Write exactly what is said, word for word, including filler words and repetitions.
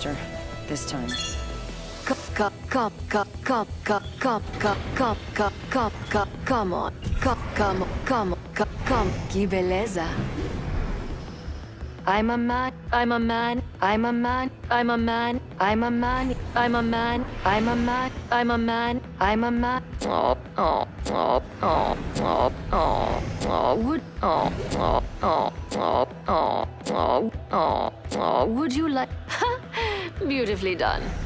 faster. This time. Come, come, come, come, come, come, come, come, come, come, come, come, come on. Come, come, come, come, come. Que beleza. I'm a man, I'm a man, I'm a man, I'm a man, I'm a man, I'm a man, I'm a man, I'm a man, I'm a man. Oh, oh, oh, oh, oh, oh, oh, would, oh, oh, oh, oh, oh, oh, oh, oh, would you like, beautifully done.